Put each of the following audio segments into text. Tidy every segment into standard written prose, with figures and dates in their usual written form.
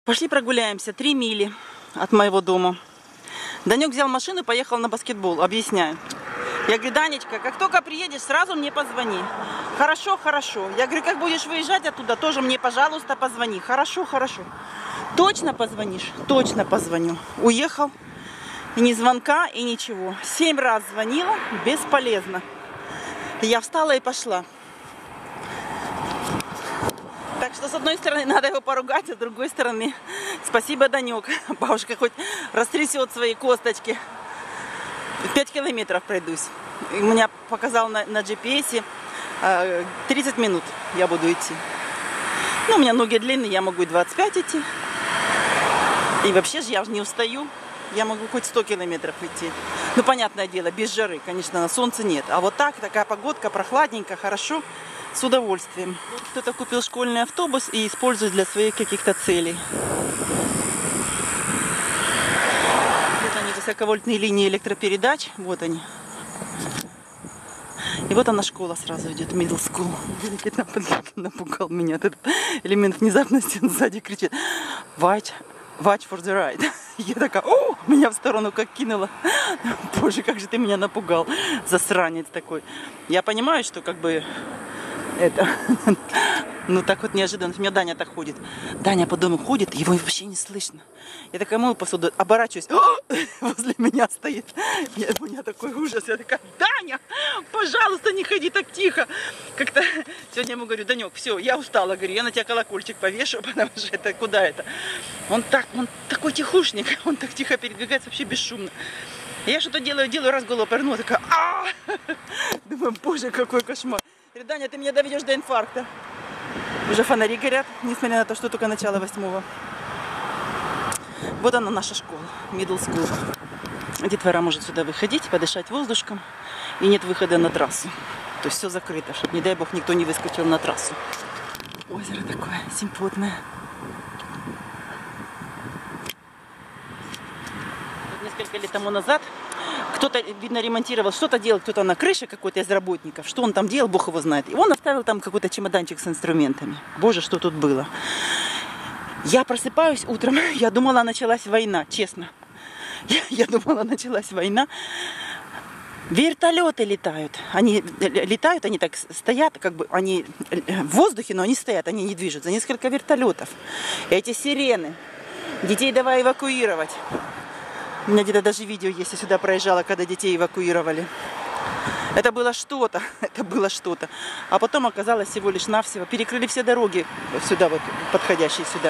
Пошли прогуляемся. 3 мили от моего дома. Данек взял машину и поехал на баскетбол. Объясняю. Я говорю: Данечка, как только приедешь, сразу мне позвони. Хорошо, хорошо. Я говорю: как будешь выезжать оттуда, тоже мне, пожалуйста, позвони. Хорошо, хорошо. Точно позвонишь? Точно позвоню. Уехал. И ни звонка, и ничего. 7 раз звонила. Бесполезно. Я встала и пошла. Так что, с одной стороны, надо его поругать, а с другой стороны, спасибо, Данек. Бабушка хоть растрясет свои косточки. 5 километров пройдусь. У меня показал на GPS 30 минут я буду идти. Ну, у меня ноги длинные, я могу и 25 идти. И вообще же я же не устаю. Я могу хоть 100 километров идти. Ну, понятное дело, без жары, конечно, на солнце нет. А вот так, такая погодка, прохладненько, хорошо. С удовольствием. Кто-то купил школьный автобус и использует для своих каких-то целей. Вот они, высоковольтные линии электропередач. Вот они. И вот она, школа сразу идет, middle school. Напугал меня этот элемент внезапности. Он сзади кричит: watch for the ride. Я такая: о, меня в сторону как кинула. Боже, как же ты меня напугал, засранец такой. Я понимаю, что как бы это, ну так вот неожиданно. У меня Даня так ходит. Даня по дому ходит, его вообще не слышно. Я такая мою посуду, оборачиваюсь, возле меня стоит. У меня такой ужас. Я такая: Даня, пожалуйста, не ходи так тихо. Как-то сегодня ему говорю: Данек, все, я устала, говорю, я на тебя колокольчик повешу, потому что это куда это? Он такой тихушник, он так тихо передвигается, вообще бесшумно. Я что-то делаю, раз голову повернула, такая: думаю, боже, какой кошмар. Говорю: Даня, ты меня доведешь до инфаркта. Уже фонари горят, несмотря на то, что только начало 8-го. Вот она, наша школа, middle school. Детвора может сюда выходить, подышать воздушком. И нет выхода на трассу. То есть все закрыто, чтобы, не дай бог, никто не выскочил на трассу. Озеро такое симпотное. Несколько лет тому назад кто-то, видно, ремонтировал, что-то делал, кто-то на крыше, какой-то из работников. Что он там делал, бог его знает. И он оставил там какой-то чемоданчик с инструментами. Боже, что тут было. Я просыпаюсь утром, я думала, началась война, честно. Я думала, началась война. Вертолеты летают. Они летают, они так стоят, как бы они в воздухе, но они стоят, они не движутся. Несколько вертолетов. Эти сирены. Детей давай эвакуировать. У меня где-то даже видео есть, я сюда проезжала, когда детей эвакуировали. Это было что-то, это было что-то. А потом оказалось всего лишь навсего. Перекрыли все дороги сюда, вот, подходящие сюда.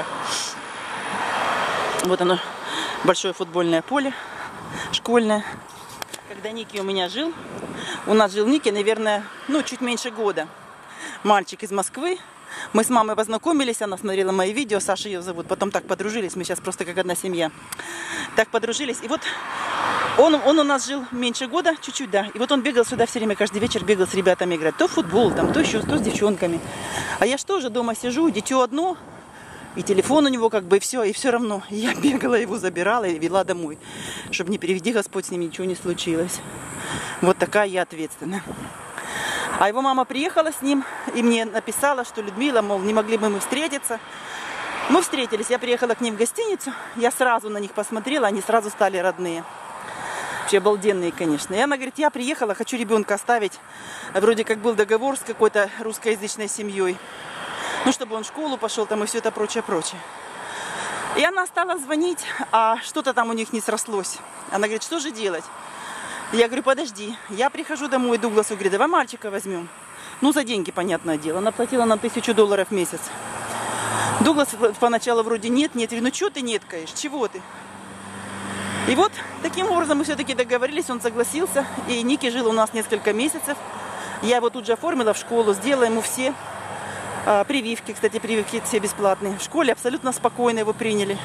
Вот оно, большое футбольное поле, школьное. Когда Ники у меня жил, у нас жил Ники, наверное, ну, чуть меньше года. Мальчик из Москвы. Мы с мамой познакомились, она смотрела мои видео, Саша ее зовут. Потом так подружились, мы сейчас просто как одна семья. Так подружились. И вот он у нас жил меньше года, чуть-чуть, да. И вот он бегал сюда все время, каждый вечер бегал с ребятами играть. То в футбол, там, то еще, то с девчонками. А я что же дома сижу, дитё одно, и телефон у него как бы, и все равно. И я бегала, его забирала и вела домой. Чтобы не приведи Господь, с ним ничего не случилось. Вот такая я ответственная. А его мама приехала с ним и мне написала, что: Людмила, мол, не могли бы мы встретиться. Мы встретились, я приехала к ним в гостиницу, я сразу на них посмотрела, они сразу стали родные. Вообще обалденные, конечно. И она говорит: я приехала, хочу ребенка оставить. Вроде как был договор с какой-то русскоязычной семьей. Ну, чтобы он в школу пошел там и все это прочее. И она стала звонить, а что-то там у них не срослось. Она говорит: что же делать? Я говорю: подожди. Я прихожу домой, Дугласу говорю: давай мальчика возьмем. Ну, за деньги, понятное дело. Она платила нам $1000 в месяц. Дуглас поначалу вроде нет. Я говорю: ну, что ты неткаешь? Чего ты? И вот таким образом мы все-таки договорились, он согласился. И Ники жил у нас несколько месяцев. Я его тут же оформила в школу, сделала ему все прививки. Кстати, прививки все бесплатные. В школе абсолютно спокойно его приняли.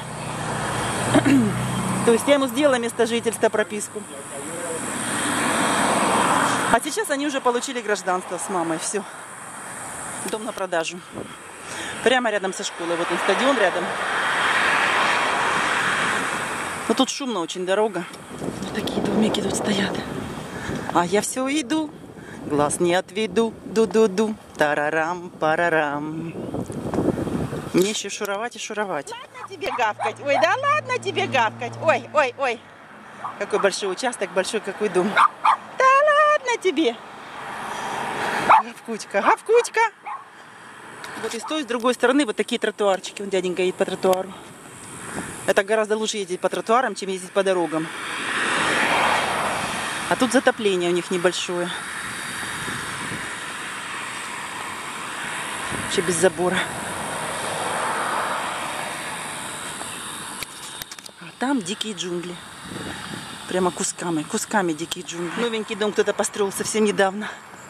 То есть я ему сделала место жительства, прописку. А сейчас они уже получили гражданство с мамой. Все. Дом на продажу. Прямо рядом со школой. Вот он, стадион рядом. Но тут шумно очень, дорога. Вот такие домики тут стоят. А я все иду. Глаз не отведу. Ду-ду-ду. Тарарам, парарам. Мне еще шуровать и шуровать. ладно тебе гавкать. Ой, да ладно тебе гавкать. Ой, ой, ой. Какой большой участок, большой какой дом. Да ладно тебе. Гавкучка, гавкучка. Вот и с той, с другой стороны вот такие тротуарчики. Вон дяденька едет по тротуару. Это гораздо лучше ездить по тротуарам, чем ездить по дорогам. А тут затопление у них небольшое. Вообще без забора. А там дикие джунгли. Прямо кусками, кусками дикие джунгли. Новенький дом кто-то построил совсем недавно.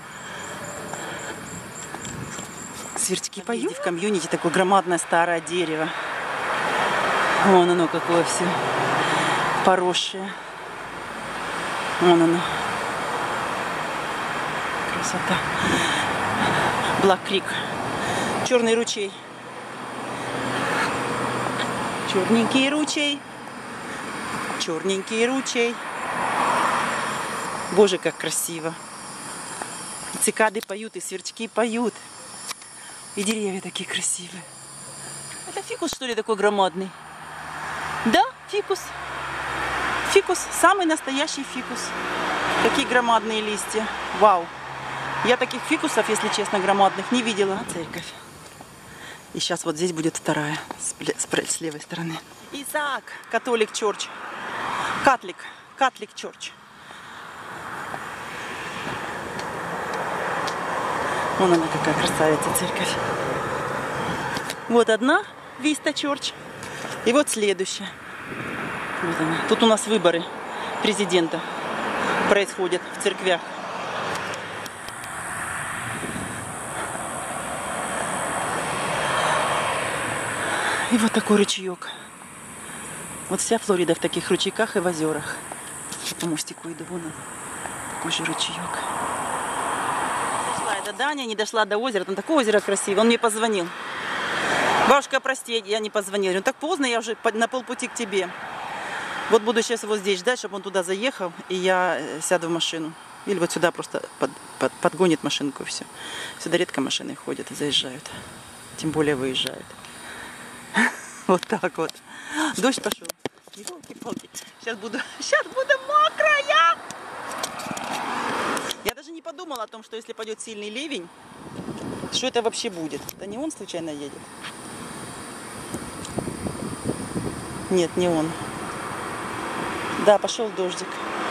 Сверчки поют. В комьюнити такое громадное старое дерево. Вон оно какое все поросшее. Вон оно. Красота. Блэк-крик. Черный ручей. Черненький ручей. Черненький ручей. Боже, как красиво. И цикады поют, и сверчки поют. И деревья такие красивые. Это фикус, что ли, такой громадный? Да, фикус. Фикус. Самый настоящий фикус. Какие громадные листья. Вау. Я таких фикусов, если честно, громадных не видела. Церковь. И сейчас вот здесь будет вторая, с левой стороны. Исаак, католик Чорч. Катлик Чорч. Вон она какая красавица церковь. Вот одна Виста Чорч. И вот следующая. Вот она. Тут у нас выборы президента происходят в церквях. И вот такой ручеек. Вот вся Флорида в таких ручейках и в озерах. По мостику иду, вон он. Такой же ручеек. Дошла я до Дани, не дошла до озера. Там такое озеро красивое. Он мне позвонил. Бабушка, прости, я не позвонила. Так поздно, я уже на полпути к тебе. Вот буду сейчас его здесь ждать, чтобы он туда заехал, и я сяду в машину. Или вот сюда просто подгонит машинку и все. Сюда редко машины ходят и заезжают. Тем более выезжают. Вот так вот. Дождь пошел. Елки-палки. Сейчас буду мокрая. Я даже не подумала о том, что если пойдет сильный ливень, что это вообще будет. Это не он случайно едет? Нет, не он. Да, пошел дождик.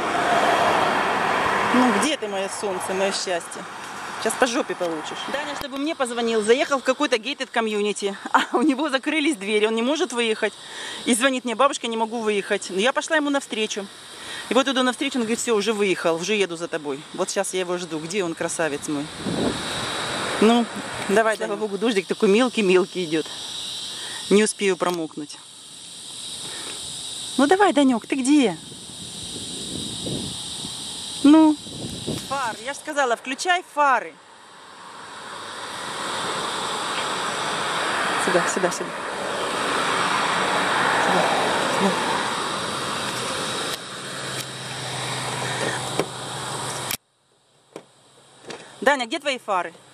Ну, где ты, мое солнце, мое счастье? Сейчас по жопе получишь. Даня, чтобы мне позвонил, заехал в какой-то gated комьюнити, а у него закрылись двери, он не может выехать. И звонит мне: бабушка, не могу выехать. Но я пошла ему навстречу. И вот иду навстречу, он говорит: все, уже выехал, уже еду за тобой. Вот сейчас я его жду. Где он, красавец мой? Ну, давай, слава богу, дождик такой мелкий-мелкий идет. Не успею промокнуть. Ну давай, Данек, ты где? Ну, фар, я же сказала, включай фары. Сюда. Сюда. Даня, где твои фары?